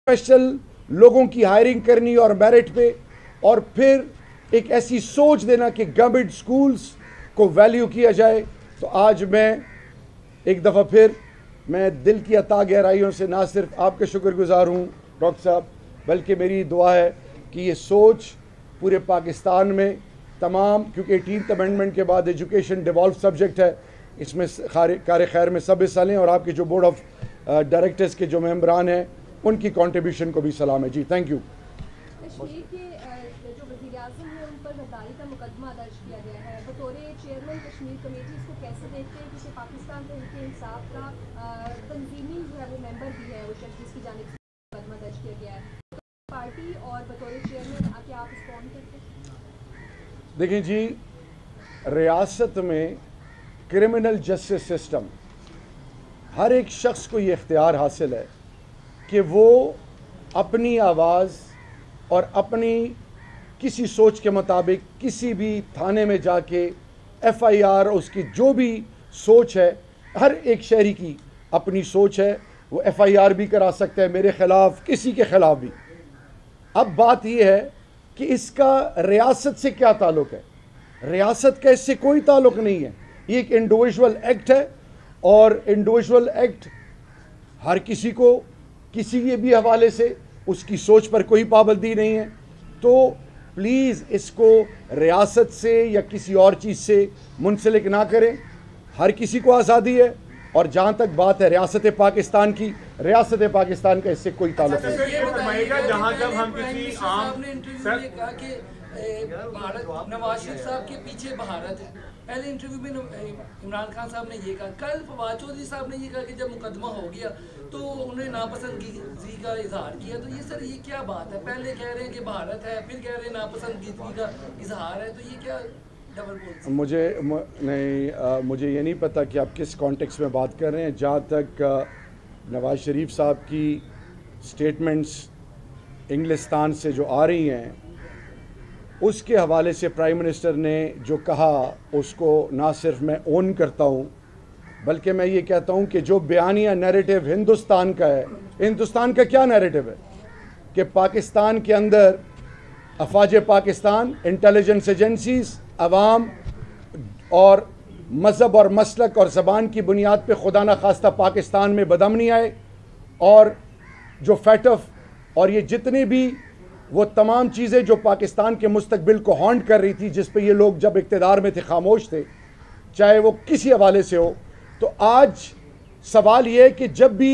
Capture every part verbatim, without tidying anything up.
Special लोगों की hiring करनी और मेरिट पे, और फिर एक ऐसी सोच देना कि गवर्नमेंट स्कूल्स को वैल्यू किया जाए। तो आज मैं एक दफ़ा फिर मैं दिल की अता गहराइयों से ना सिर्फ आपके शुक्रगुजार हूँ डॉक्टर साहब, बल्कि मेरी दुआ है कि ये सोच पूरे पाकिस्तान में तमाम, क्योंकि एटीनथ अमेंडमेंट के बाद एजुकेशन डिवॉल्व सब्जेक्ट है, इसमें कार खैर में सब हिस्सा लें, और आपके जो बोर्ड ऑफ डायरेक्टर्स के जो मेंबरान हैं उनकी कंट्रीब्यूशन को भी सलाम है जी। Thank you. कश्मीर के जो वज़ीर-ए-आज़म हैं उन पर गद्दारी का मुकदमा दर्ज किया गया है। बतौर चेयरमैन कश्मीर कमेटी इसको कैसे देखते हैं, क्योंकि पाकिस्तान तहरीक इंसाफ का तंजीमी जो है वो मेंबर भी है, वो शख्स जिसकी जानिब से मुकदमा दर्ज किया गया है, तो पार्टी और बतौर चेयरमैन आके आप इसको ऑन करते हैं? देखें जी, रियासत में क्रिमिनल जस्टिस सिस्टम, हर एक शख्स को ये इख्तियार हासिल है कि वो अपनी आवाज़ और अपनी किसी सोच के मुताबिक किसी भी थाने में जाके एफ आई आर, उसकी जो भी सोच है, हर एक शहरी की अपनी सोच है, वो एफ आई आर भी करा सकता है मेरे ख़िलाफ़, किसी के ख़िलाफ़ भी। अब बात यह है कि इसका रियासत से क्या ताल्लुक़ है? रियासत का इससे कोई ताल्लुक़ नहीं है। ये एक इंडिविजुअल एक्ट है, और इंडिविजुअल एक्ट हर किसी को किसी के भी हवाले से उसकी सोच पर कोई पाबंदी नहीं है। तो प्लीज़ इसको रियासत से या किसी और चीज़ से मुंसलिक ना करें। हर किसी को आज़ादी है, और जहाँ तक बात है रियासत पाकिस्तान की, रियासत पाकिस्तान का इससे कोई ताल्लुक़ नहीं। जहाँ जब हम किसी आम भारत, नवाज शरीफ साहब के पीछे भारत है, पहले इंटरव्यू में इमरान खान साहब ने ये कहा, कल फवाद चौधरी साहब ने ये कहा कि जब मुकदमा हो गया तो उन्होंने नापसंदगी का इजहार किया। तो ये सर ये क्या बात है? पहले कह रहे हैं कि भारत है, फिर कह रहे हैं नापसंदगी का इजहार है, तो ये क्या डबल बोल? मुझे नहीं आ, मुझे ये नहीं पता कि आप किस कॉन्टेक्स्ट में बात कर रहे हैं। जहाँ तक नवाज शरीफ साहब की स्टेटमेंट्स इंग्लिस्तान से जो आ रही हैं, उसके हवाले से प्राइम मिनिस्टर ने जो कहा उसको ना सिर्फ मैं ओन करता हूँ, बल्कि मैं ये कहता हूँ कि जो बयानिया नैरेटिव हिंदुस्तान का है, हिंदुस्तान का क्या नैरेटिव है कि पाकिस्तान के अंदर अफवाज पाकिस्तान, इंटेलिजेंस एजेंसीज, अवाम और मज़हब और मसलक और ज़बान की बुनियाद पे खुदा न खास्ता पाकिस्तान में बदअमनी आए, और जो फैटफ और ये जितने भी वो तमाम चीज़ें जो पाकिस्तान के मुस्तकबिल को हॉन्ट कर रही थी, जिस पे ये लोग जब इक़्तिदार में थे खामोश थे, चाहे वो किसी हवाले से हो। तो आज सवाल ये है कि जब भी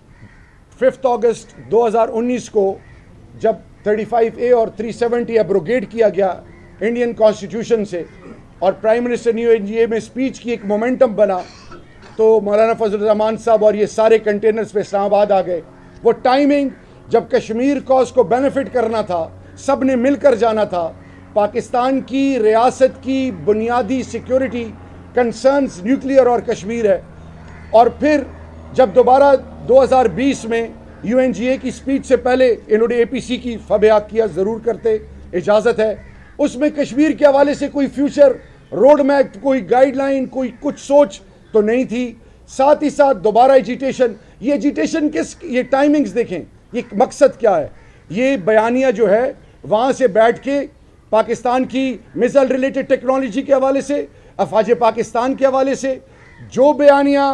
फिफ्थ अगस्त दो हज़ार उन्नीस को जब पैंतीस ए और तीन सौ सत्तर एब्रोगेट किया गया इंडियन कॉन्स्टिट्यूशन से, और प्राइम मिनिस्टर ने यू एन जी ए में स्पीच की, एक मोमेंटम बना, तो मौलाना फजल रहमान साहब और ये सारे कंटेनर्स पे इस्लामाबाद आ गए। वो टाइमिंग जब कश्मीर को उसको बेनिफिट करना था, सब ने मिलकर जाना था, पाकिस्तान की रियासत की बुनियादी सिक्योरिटी कंसर्न्स न्यूक्लियर और कश्मीर है। और फिर जब दोबारा दो हज़ार बीस में यू एन जी ए की स्पीच से पहले इन्होंने ए पी सी की फबयात किया, ज़रूर करते, इजाज़त है, उसमें कश्मीर के हवाले से कोई फ्यूचर रोड मैप, कोई गाइडलाइन, कोई कुछ सोच तो नहीं थी। साथ ही साथ दोबारा एजिटेशन, ये एजिटेशन किस, ये टाइमिंग्स देखें, ये मकसद क्या है? ये बयानिया जो है वहाँ से बैठ के पाकिस्तान की मिसाइल रिलेटेड टेक्नोलॉजी के हवाले से, अफवाज पाकिस्तान के हवाले से जो बयानिया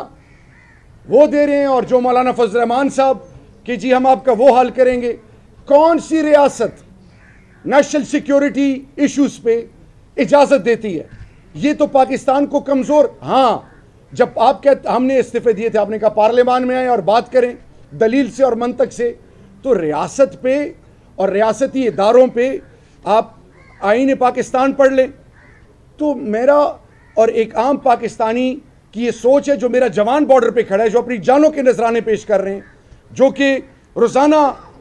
वो दे रहे हैं, और जो मौलाना फजल रहमान साहब कि जी हम आपका वो हल करेंगे। कौन सी रियासत नेशनल सिक्योरिटी इश्यूज़ पे इजाज़त देती है? ये तो पाकिस्तान को कमज़ोर, हाँ जब आप कहते हमने इस्तीफ़े दिए थे, आपने कहा पार्लियामान में आए और बात करें दलील से और मंतक से, तो रियासत पे और रियासती इदारों पे आप आईन पाकिस्तान पढ़ लें। तो मेरा और एक आम पाकिस्तानी की ये सोच है, जो मेरा जवान बॉर्डर पे खड़ा है, जो अपनी जानों के नजराने पेश कर रहे हैं, जो कि रोज़ाना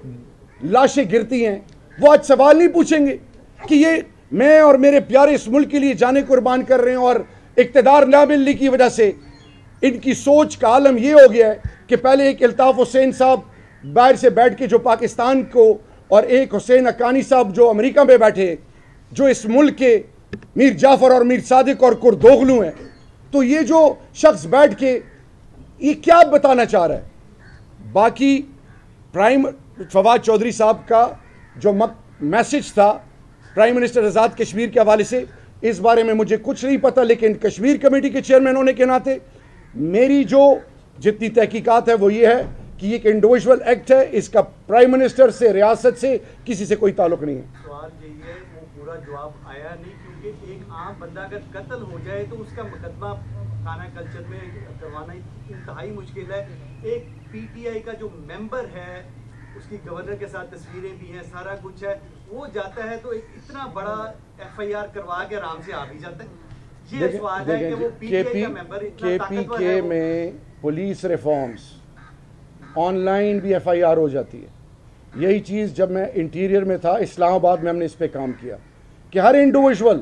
लाशें गिरती हैं, वो आज सवाल नहीं पूछेंगे कि ये मैं और मेरे प्यारे इस मुल्क के लिए जाने कुर्बान कर रहे हैं, और इक़्तिदार ना मिलने की वजह से इनकी सोच का आलम ये हो गया है कि पहले एक अल्ताफ़ हुसैन साहब बाहर से बैठ के जो पाकिस्तान को, और एक हुसैन हक्कानी साहब जो अमेरिका में बैठे, जो इस मुल्क के मीर जाफ़र और मीर सादिक और कुर्दोगलू हैं, तो ये जो शख्स बैठ के ये क्या बताना चाह रहा है? बाकी प्राइम फवाद चौधरी साहब का जो मैसेज था प्राइम मिनिस्टर आज़ाद कश्मीर के हवाले से, इस बारे में मुझे कुछ नहीं पता, लेकिन कश्मीर कमेटी के चेयरमैन होने के नाते मेरी जो जितनी तहकीकात है वो ये है कि ये एक इंडिविजुअल एक्ट है, इसका प्राइम मिनिस्टर से, रियासत से, किसी से कोई ताल्लुक नहीं है। सवाल यही है, वो पूरा जवाब आया नहीं, क्योंकि एक आम बंदा अगर कत्ल हो जाए तो उसका मुकदमा खाना कल्चर में करवाना इंतहाई मुश्किल है। एक पीटीआई का जो मेंबर है, उसकी गवर्नर के साथ तस्वीरें भी हैं, सारा कुछ है, वो जाता है तो एक इतना बड़ा एफआईआर करवा के आराम से आ भी जाता है। ये सवाल है कि वो पीटीआई का मेंबर इतना ताकतवर है। केपी के में पुलिस रिफॉर्म्स ऑनलाइन भी एफआईआर हो जाती है। यही चीज़ जब मैं इंटीरियर में था इस्लामाबाद में, हमने इस पे काम किया कि हर इंडिविजुअल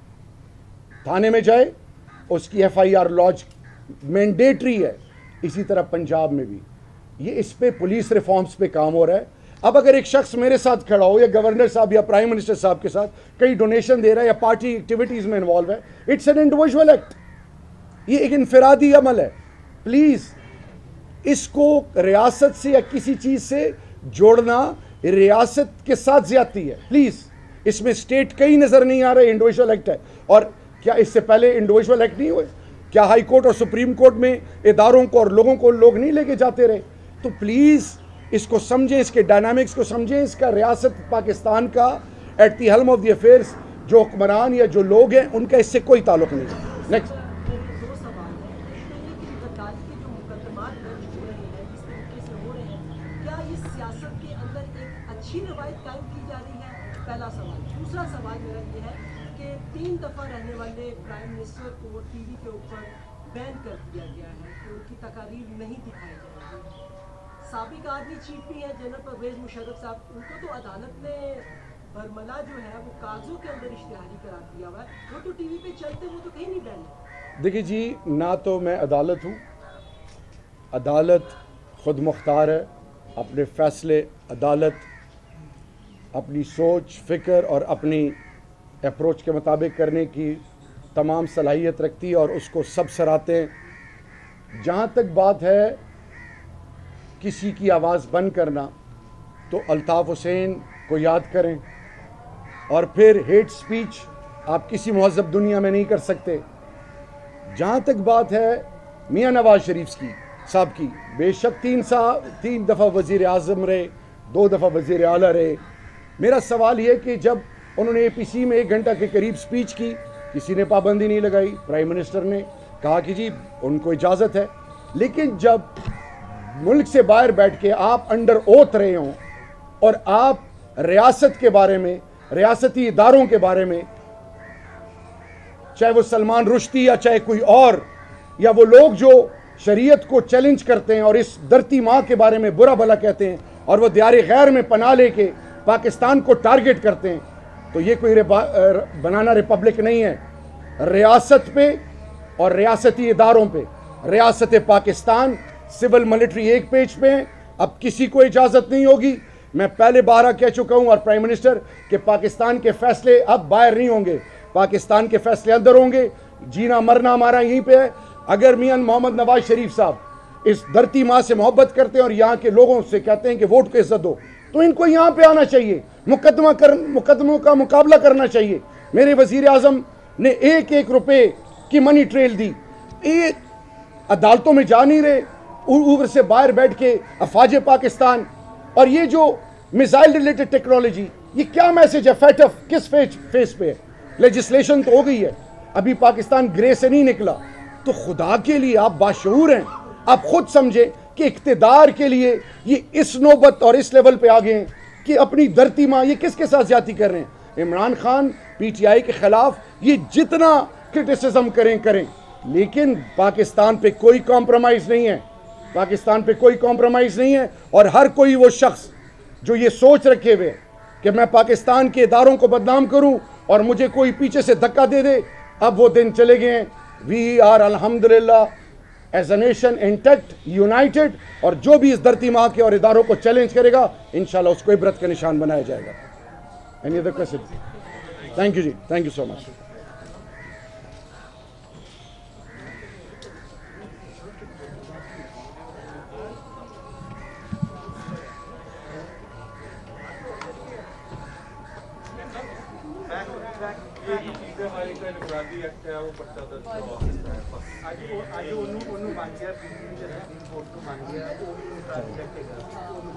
थाने में जाए, उसकी एफआईआर लॉन्च मैंडेटरी है। इसी तरह पंजाब में भी ये इस पे पुलिस रिफॉर्म्स पे काम हो रहा है। अब अगर एक शख्स मेरे साथ खड़ा हो या गवर्नर साहब या प्राइम मिनिस्टर साहब के साथ कहीं डोनेशन दे रहा है या पार्टी एक्टिविटीज़ में इन्वॉल्व है, इट्स एन इंडिविजुअल एक्ट, ये एक इनफरादी अमल है। प्लीज़ इसको रियासत से या किसी चीज़ से जोड़ना रियासत के साथ ज्यादती है। प्लीज़, इसमें स्टेट कहीं नज़र नहीं आ रहा है, इंडिविजुअल एक्ट है। और क्या इससे पहले इंडिविजुअल एक्ट नहीं हुए? क्या हाई कोर्ट और सुप्रीम कोर्ट में इदारों को और लोगों को लोग नहीं लेके जाते रहे? तो प्लीज़ इसको समझें, इसके डायनामिक्स को समझें। इसका रियासत पाकिस्तान का at the helm of the affairs जो हुक्मरान या जो लोग हैं उनका इससे कोई ताल्लुक नहीं है। नेक्स्ट दो सवाल हैं। गद्दारी के जो मुकदमात दर्ज हो रहे हैं, जिस तरीके से हो रहे हैं, क्या इस सियासत के अंदर एक अच्छी रवायत कायम की जा रही है? पहला सवाल। दूसरा सवाल मेरा ये है कि तीन दफ़ा रहने वाले प्राइम मिनिस्टर को टीवी के ऊपर बैन कर दिया गया है कि उनकी तकारीर नहीं दिखाई जाएगी। साबिक आर्मी चीफ भी है जनरल परवेज मुशर्रफ साहब, उनको तो अदालत ने बरमला जो है वो कागजों के अंदर इश्तिहारी करार दिया हुआ है, वो तो टीवी पे चलते, वो तो कहीं नहीं बैन है। देखिए जी, ना तो मैं अदालत हूँ, अदालत खुद मुख्तार है, अपने फैसले अदालत अपनी सोच, फ़िक्र और अपनी अप्रोच के मुताबिक करने की तमाम सलाहियत रखती है और उसको सब सराहते हैं। जहाँ तक बात है किसी की आवाज़ बंद करना, तो अल्ताफ़ हुसैन को याद करें, और फिर हेट स्पीच आप किसी महज़ब दुनिया में नहीं कर सकते। जहाँ तक बात है मियाँ नवाज शरीफ की साहब की, बेशक तीन सा तीन दफ़ा वज़ीर आज़म रहे, दो दफ़ा वज़ीर आला रहे। मेरा सवाल ये कि जब उन्होंने ए पी सी में एक घंटा के करीब स्पीच की, किसी ने पाबंदी नहीं लगाई, प्राइम मिनिस्टर ने कहा कि जी उनको इजाज़त है। लेकिन जब मुल्क से बाहर बैठ के आप अंडर ओथ रहे हों और आप रियासत के बारे में, रियासती इदारों के बारे में, चाहे वो सलमान रुश्दी या चाहे कोई और, या वो लोग जो शरीयत को चैलेंज करते हैं और इस धरती माँ के बारे में बुरा भला कहते हैं और वो दियार गैर में पनाह लेके पाकिस्तान को टारगेट करते हैं, तो ये कोई बनाना रिपब्लिक नहीं है। रियासत पे और रियासती इदारों पे, रियासत पाकिस्तान सिविल मिलिट्री एक पेज पे है, अब किसी को इजाज़त नहीं होगी। मैं पहले बारह कह चुका हूँ और प्राइम मिनिस्टर कि पाकिस्तान के फैसले अब बाहर नहीं होंगे, पाकिस्तान के फैसले अंदर होंगे। जीना मरना हमारा यहीं पे है। अगर मियां मोहम्मद नवाज शरीफ साहब इस धरती माँ से मोहब्बत करते हैं और यहाँ के लोगों से कहते हैं कि वोट को इज्जत दो, तो इनको यहाँ पे आना चाहिए, मुकदमा कर मुकदमों का मुकाबला करना चाहिए। मेरे वजीर आजम ने एक एक रुपए की मनी ट्रेल दी, एक अदालतों में जा नहीं रहे, ऊपर से बाहर बैठ के अफवाज पाकिस्तान। और ये जो मिसाइल रिलेटेड टेक्नोलॉजी, ये क्या मैसेज है? फैटफ किस फेज फेस पे है? लेजिस्लेशन तो हो गई है, अभी पाकिस्तान ग्रे से नहीं निकला। तो खुदा के लिए आप बाशऊर हैं, आप खुद समझें कि इक्तदार के लिए ये इस नौबत और इस लेवल पे आ गए हैं कि अपनी धरती माँ ये किसके साथ ज्यादती कर रहे हैं। इमरान खान पीटीआई के खिलाफ ये जितना क्रिटिसिज्म करें करें, लेकिन पाकिस्तान पे कोई कॉम्प्रोमाइज़ नहीं है, पाकिस्तान पे कोई कॉम्प्रोमाइज़ नहीं है। और हर कोई वो शख्स जो ये सोच रखे हुए कि मैं पाकिस्तान के इदारों को बदनाम करूं और मुझे कोई पीछे से धक्का दे दे, अब वो दिन चले गए हैं। वी आर अल्हम्दुलिल्लाह as a nation intact, united, और जो भी इस धरती माँ के और इदारों को चैलेंज करेगा इंशाल्लाह उसको इबरत का निशान बनाया जाएगा। Any other question? Thank you जी, थैंक यू सो मच। ਇਹ ਹੀ ਚੀਜ਼ ਹੈ ਹਮਾਰੇ ਕੋਲ ਇਨਫਰਾਦੀ ਐਕਟ ਹੈ ਉਹ ਬੱਚਾ ਦਰਜ ਕਰਵਾ ਸਕਦਾ ਹੈ ਬਸ ਅੱਜ ਉਹ ਅੱਜ ਉਹਨੂੰ ਉਹਨੂੰ ਮੰਨ ਗਿਆ ਪੀਪੀ ਦੇ ਸੁਪਰੀਮ ਕੋਰਟ ਨੂੰ ਮੰਨ ਗਿਆ ਉਹ ਵੀ ਇਨਕਾਰ ਕਰੇਗਾ ਉਹਨੂੰ